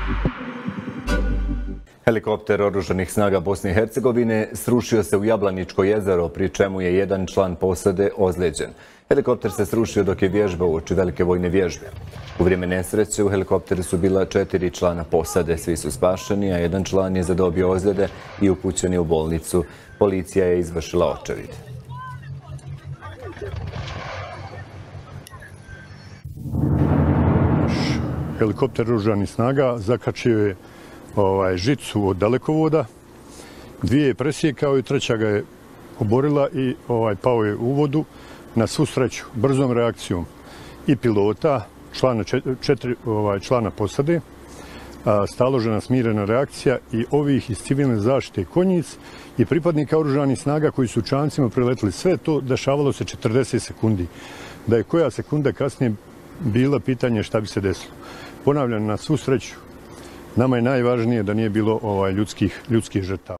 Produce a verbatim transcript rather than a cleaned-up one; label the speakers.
Speaker 1: Helikopter Oružanih snaga Bosne i Hercegovine srušio se u Jablaničko jezero, pri čemu je jedan član posade ozlijeđen. Helikopter se srušio dok je vježbao uoči velike vojne vježbe. U vrijeme nesreće u helikopteru su bila četiri člana posade, svi su spašeni, a jedan član je zadobio ozljede i upućen je u bolnicu. Policija je izvršila očevid.
Speaker 2: Helikopter Oružanih snaga zakačio je ovaj, žicu od dalekovoda, dvije je presjekao i treća ga je oborila i ovaj, pao je u vodu. Na svu sreću, brzom reakcijom i pilota, člana, četiri ovaj, člana posade, a, staložena smirena reakcija i ovih iz civilne zaštite konjic i pripadnika Oružanih snaga koji su čamcima priletili. Sve to dešavalo se četrdeset sekundi. Da je koja sekunda kasnije bila pitanje šta bi se desilo. Ponavljam, na svu sreću, nama je najvažnije da nije bilo ovaj, ljudskih, ljudskih žrtava.